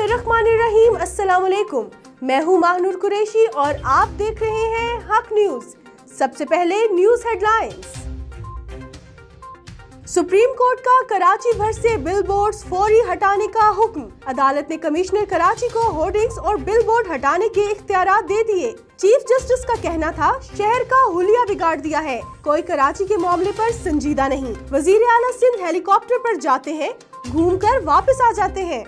बिस्मिल्लाहिर्रहमानिर्रहीम। अस्सलाम वालेकुम। मैं हूं माहनूर कुरैशी और आप देख रहे हैं हक न्यूज। सबसे पहले न्यूज हेडलाइंस। सुप्रीम कोर्ट का कराची भर से बिलबोर्ड्स फौरी हटाने का हुक्म। अदालत ने कमिश्नर कराची को होर्डिंग्स और बिलबोर्ड हटाने के इख्तियारात दे दिए। चीफ जस्टिस का कहना था शहर का हुलिया बिगाड़ दिया है, कोई कराची के मामले पर संजीदा नहीं। वजीर आला सिंध हेलीकॉप्टर पर जाते हैं, घूमकर वापस आ जाते हैं।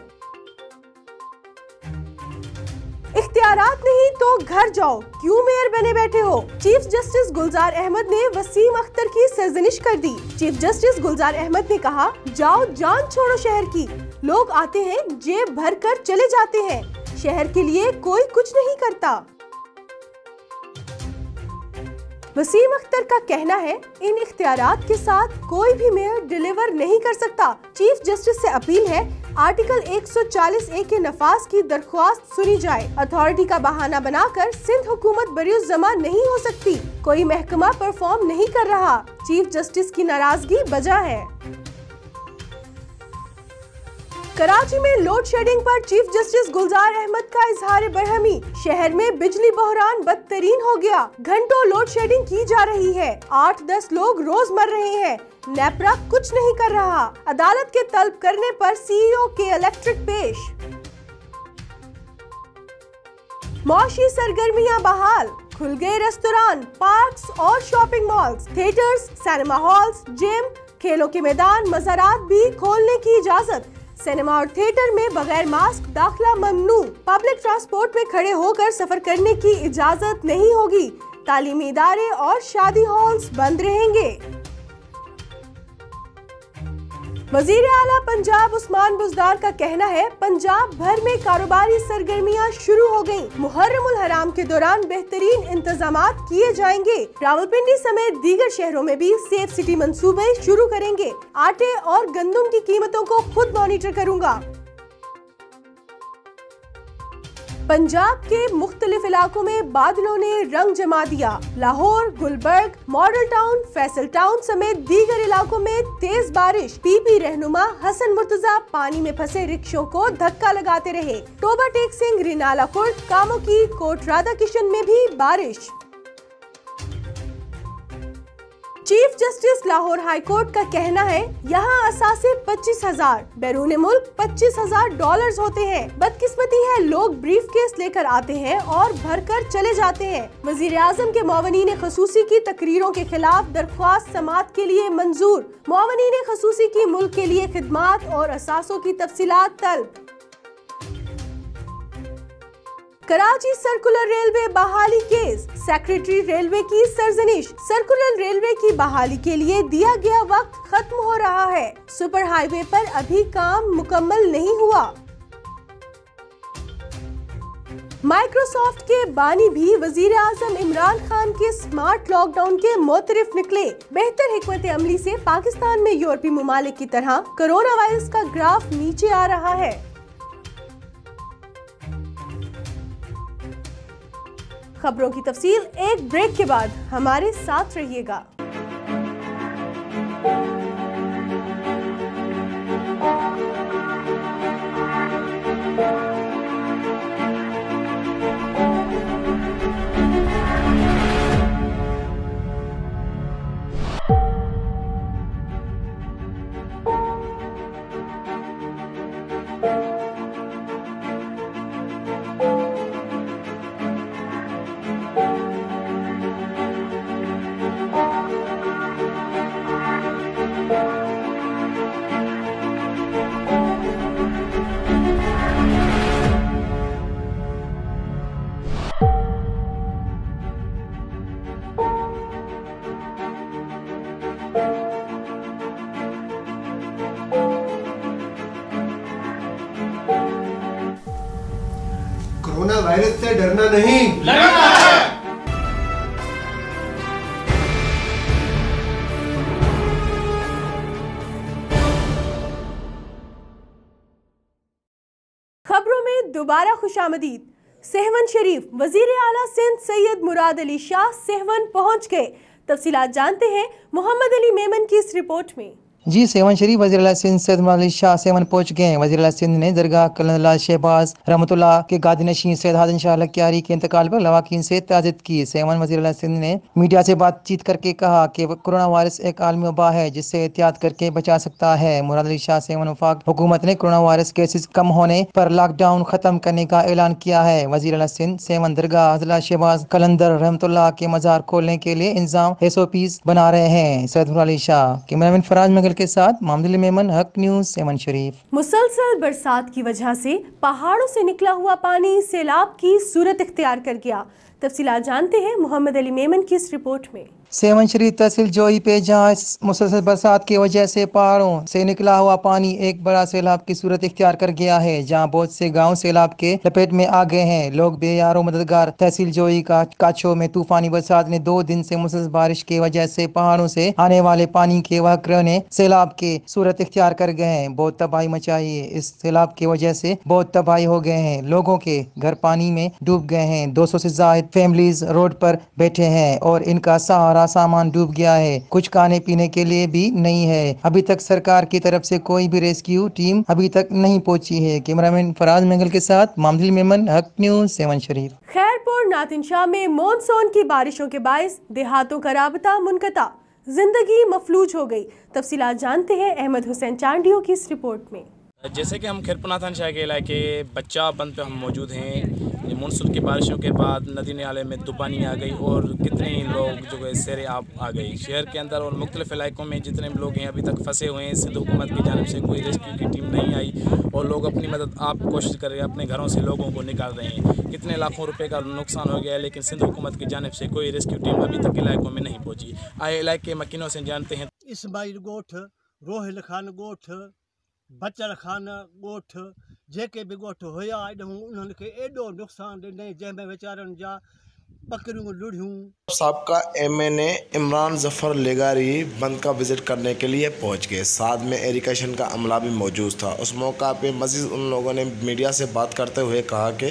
इख्तियारात नहीं तो घर जाओ, क्यों मेयर बने बैठे हो? चीफ जस्टिस गुलजार अहमद ने वसीम अख्तर की सरजनिश कर दी। चीफ जस्टिस गुलजार अहमद ने कहा, जाओ जान छोड़ो शहर की। लोग आते हैं, जेब भर कर चले जाते हैं, शहर के लिए कोई कुछ नहीं करता। वसीम अख्तर का कहना है, इन इख्तियारात के साथ कोई भी मेयर डिलीवर नहीं कर सकता। चीफ जस्टिस से अपील है, आर्टिकल 140A के नफाज की दरख्वास्त सुनी जाए। अथॉरिटी का बहाना बनाकर सिंध हुकूमत बरिउज़ जमा नहीं हो सकती, कोई महकमा परफॉर्म नहीं कर रहा। चीफ जस्टिस की नाराजगी बजा है। कराची में लोड शेडिंग पर चीफ जस्टिस गुलजार अहमद का इजहार बरहमी। शहर में बिजली बहरान बदतरीन हो गया, घंटों लोड शेडिंग की जा रही है, 8-10 लोग रोज मर रहे हैं, नेपरा कुछ नहीं कर रहा। अदालत के तलब करने पर सीईओ के इलेक्ट्रिक पेश। मौशी सरगर्मियां बहाल, खुल गए रेस्तोरां, पार्क्स और shopping malls, theatres, cinema halls, gym, खेलों के मैदान, मज़ारात भी खोलने की इजाजत। सिनेमा और थिएटर में बगैर मास्क दाखिला ममनू। पब्लिक ट्रांसपोर्ट में खड़े होकर सफर करने की इजाजत नहीं होगी। तालीमी इदारे और शादी हॉल्स बंद रहेंगे। वजीर आला पंजाब उस्मान बुज़दार का कहना है, पंजाब भर में कारोबारी सरगर्मियां शुरू हो गयी। मुहर्रमुल हराम के दौरान बेहतरीन इंतजामात किए जाएंगे। रावलपिंडी समेत दीगर शहरों में भी सेफ सिटी मंसूबे शुरू करेंगे। आटे और गंदम की कीमतों को खुद मॉनिटर करूंगा। पंजाब के मुख्तलिफ इलाकों में बादलों ने रंग जमा दिया। Lahore, Gulberg, model town, Faisal town समेत दीगर इलाकों में तेज बारिश। पीपी रहनुमा हसन मुर्तजा पानी में फंसे रिक्शों को धक्का लगाते रहे। टोबा टेक सिंह, रिनाला खुर्द, कामों की कोट राधा किशन में भी बारिश। Chief justice Lahore high court का कहना है, यहाँ असासे 25,000, बैरून मुल्क $25,000 होते हैं। बदकिस्मती है, लोग ब्रीफ केस लेकर आते हैं और भरकर चले जाते हैं। वजीर आजम के मुआवनीन खसूसी की तकरीरों के खिलाफ दरख्वास्त समात के लिए मंजूर। मुआवनीन खसूसी की मुल्क के लिए खिदमात और असासों की तफसीलात तलब। कराची सर्कुलर रेलवे बहाली केस, सेक्रेटरी रेलवे की सरजनिश। सर्कुलर रेलवे की बहाली के लिए दिया गया वक्त खत्म हो रहा है। सुपर हाईवे पर अभी काम मुकम्मल नहीं हुआ। माइक्रोसॉफ्ट के बानी भी वजीर आजम इमरान खान के स्मार्ट लॉकडाउन के मोतरफ निकले। बेहतर हिकमत अमली से पाकिस्तान में यूरोपीय ममालिक की तरह कोरोना वायरस का ग्राफ नीचे आ रहा है। खबरों की तफसील एक ब्रेक के बाद, हमारे साथ रहिएगा। कोरोना वायरस से डरना नहीं, लड़ना है। खबरों में दोबारा खुशामदीद। सहवन शरीफ, वजीर आला सिंध सैयद मुराद अली शाह सहवन पहुंच गए। तफसीलात जानते हैं मोहम्मद अली मेमन की इस रिपोर्ट में। जी सेवन शरीफ वज़ीर सिंध सैयद मुराद अली शाह सेवन पहुंच गए। वज़ीर सिंध ने दरगाह कलंदरलाल शहबाज रहमतुल्लाह के गादीनशीं सैयद हादिन शाह लक्यारी के इंतकाल पर लवाकिन से ताज़ियत की। सेवन वज़ीर सिंध ने मीडिया से बातचीत करके कहा कि कोरोना वायरस एक आलमी वबा है जिससे एहतियात करके बचा सकता है। मुराद अली शाह सेवन वफाक हुकूमत ने कोरोना वायरस केसेस कम होने पर लॉकडाउन खत्म करने का ऐलान किया है। वज़ीर सिंध सेवन दरगाह हज़रत शहबाज कलंदर रहमतुल्लाह के मज़ार खोलने के लिए इंतजाम SOPs बना रहे हैं। सैयद मुराद अली शाह कैमरामैन फराज मगल के साथ मोहम्मद मेमन, हक न्यूज़, सेवन शरीफ। मुसलसल बरसात की वजह से पहाड़ों से निकला हुआ पानी सैलाब की सूरत इख्तियार कर गया। तफसीलात जानते हैं मोहम्मद अली मेमन की इस रिपोर्ट में। सेवन शरीफ तहसील जोई पे जहाँ मुसलसल बरसात की वजह से पहाड़ों से निकला हुआ पानी एक बड़ा सैलाब की सूरत इख्तियार कर गया है, जहाँ बहुत से गांव सैलाब के लपेट में आ गए हैं। लोग बेयारो मददगार। तहसील जोई का काछो में तूफानी बरसात ने 2 दिन से मुसलसल बारिश की वजह से पहाड़ों से आने वाले पानी के वक्र ने सैलाब की सूरत इख्तियार कर गए हैं। बहुत तबाही मचाई है। इस सैलाब की वजह से बहुत तबाही हो गए हैं। लोगों के घर पानी में डूब गए हैं। 200 से ज्यादा फैमिलीज रोड पर बैठे हैं और इनका सारा सामान डूब गया है। कुछ खाने पीने के लिए भी नहीं है। अभी तक सरकार की तरफ से कोई भी रेस्क्यू टीम अभी तक नहीं पहुंची है। कैमरामैन फराज मंगल के साथ मोहम्मद मेमन, हक न्यूज़, सेवन शरीफ। खैरपुर नातिनशाह में मॉनसून की बारिशों के बायस देहातों का राबता मुनक़ता, जिंदगी मफलूज हो गई। तफसीलात जानते हैं अहमद हुसैन चांडियों की इस रिपोर्ट में। जैसे कि हम खैरपुर नातिनशाह के इलाके बच्चा बंद पे हम मौजूद हैं। मानसून की बारिशों के बाद नदी नाले में तूफानी आ गई और कितने ही लोग जो है सैर आब आ गई। शहर के अंदर और मुख्तलिफ इलाकों में जितने भी लोग हैं अभी तक फंसे हुए हैं। सिंध हुकूमत की जानिब से कोई रेस्क्यू की टीम नहीं आई और लोग अपनी मदद आप कोशिश कर रहे हैं, अपने घरों से लोगों को निकाल रहे हैं। कितने लाखों रुपए का नुकसान हो गया है, लेकिन सिंध हुकूमत की जानिब से कोई रेस्क्यू टीम अभी तक इलाकों में नहीं पहुँची। आए इलाके मकीनों से जानते हैं। इस्माइल गोठ, रोहिल खान गोठ, बचल खान गोठ, जेके भी गोठ हुआ उन्होंने के एडो नुकसान ॾिनई, जंहिंमें वीचारनि जा बकरियूं लुढ़ियूं। साबका MNA इमरान जफर लेगारी बंद का विजिट करने के लिए पहुंच गए। साथ में इरिगेशन का अमला भी मौजूद था। उस मौका पे मजीद उन लोगों ने मीडिया से बात करते हुए कहा कि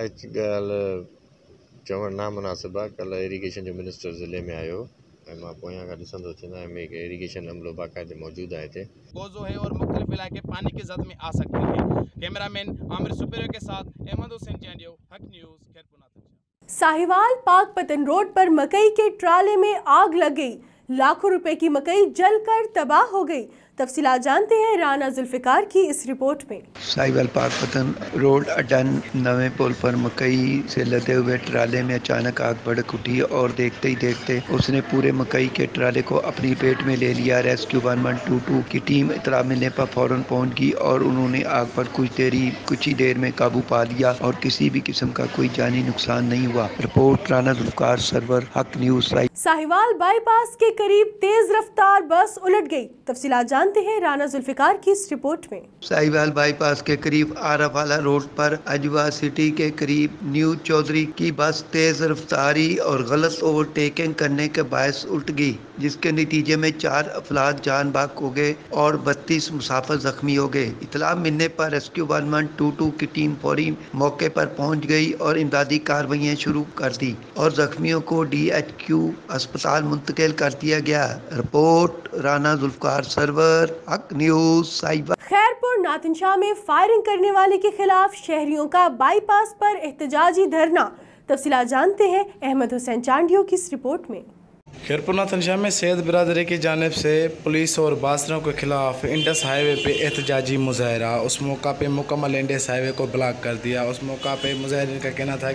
चवण नामुनासिब आहे। कल इरिगेशन जो मिनिस्टर ज़िले में आयो ऐं मां पोयां खां ॾिसंदो थींदो आहियां कि इरिगेशन अमलो बाक़ाइदे मौजूद है हिते। गोज़ो है और मुख्तलिफ इलाके पानी की जद में आ सकते हैं। कैमरामैन आमिर सुपेरियो के साथ अहमद हुसैन चांडियो, हक न्यूज़, खैरपुर नातिनशाह। साहिवाल पाकपतन रोड पर मकई के ट्राले में आग लग गई। लाखों रुपए की मकई जलकर तबाह हो गई। तफसीलात जानते हैं राना जुल्फिकार की इस रिपोर्ट में। साहिवाल पाकपतन रोड अडन नवे पुल पर मकई से लदे हुए ट्राले में अचानक आग भड़क उठी और देखते ही देखते उसने पूरे मकई के ट्राले को अपनी पेट में ले लिया। रेस्क्यू 1122 की टीम इतला मिलने पर फौरन पहुंच गई और उन्होंने आग पर कुछ ही देर में काबू पा लिया और किसी भी किस्म का कोई जानी नुकसान नहीं हुआ। Report Rana Zulfiqar Sarwar, Haq news. Sahiwal bypass के करीब तेज रफ्तार बस उलट गई। तफसीलात जानते हैं राना जुल्फिकार की इस रिपोर्ट में। साहिवाल बाईपास के करीब आराफाला रोड पर अजवा सिटी के करीब न्यू चौधरी की बस तेज रफ्तारी और गलत ओवरटेकिंग करने के बायस उल्ट गई, जिसके नतीजे में 4 अफराद जान बाक हो गए और 32 मुसाफिर जख्मी हो गए। इतला मिलने पर रेस्क्यू 1122 की टीम फौरी मौके पर पहुंच गई और इमदादी कार्रवाइयाँ शुरू कर दी और जख्मियों को DHQ अस्पताल मुंतकिल कर दिया गया। Report Rana Zulfiqar Sarwar, Haq news, Sahiwal. खैरपुर नातिनशाह में फायरिंग करने वाले के खिलाफ शहरियों का बाईपास पर एहतजाजी धरना। तफसीलात जानते हैं अहमद हुसैन चांडियों की इस रिपोर्ट में। खैरपुर नातिनशाह में सैयद बिरादरी की जानिब से पुलिस और बासरों के खिलाफ इंडस हाईवे पे एहतजाजी मुजाहरा। उस मौका पे मुकम्मल इंडस हाईवे को ब्लॉक कर दिया। उस मौका पे मुजाहिरीन का कहना था कि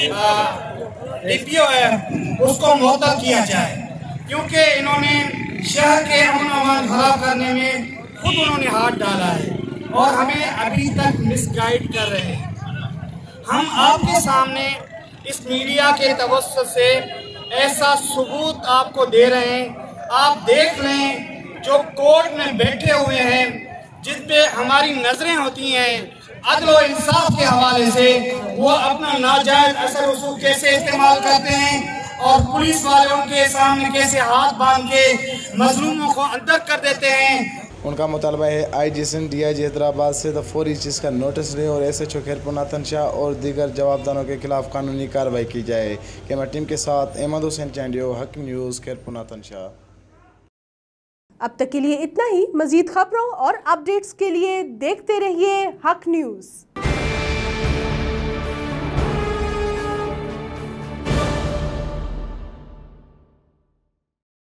DPO है उसको मुअत्तल किया जाए, क्योंकि इन्होंने शहर के अमन अमान खराब करने में खुद उन्होंने हाथ डाला है और हमें अभी तक मिसगाइड कर रहे हैं। हम आपके सामने इस मीडिया के तवज्जुह से ऐसा सबूत आपको दे रहे हैं। आप देख लें, जो कोर्ट में बैठे हुए हैं, जिस पे हमारी नजरें होती हैं अदल और इंसाफ के हवाले से, वो अपना नाजायज असर रसूख कैसे इस्तेमाल करते हैं और पुलिस वाले उनके सामने कैसे हाथ बांध के मजलूमों को अंदर कर देते हैं। उनका मुतालबा है IG सिंध DIG हैदराबाद से फौरी चीज़ का नोटिस लें और SHO खैरपुर नातिनशाह और दीगर जवाबदारों के खिलाफ कानूनी कार्रवाई की जाए। कैमरा टीम के साथ अहमद हुसैन चांडियो, हक न्यूज़, खैरपुर नातिनशाह। अब तक के लिए इतना ही। मजीद खबरों और अपडेट्स के लिए देखते रहिए हक न्यूज़।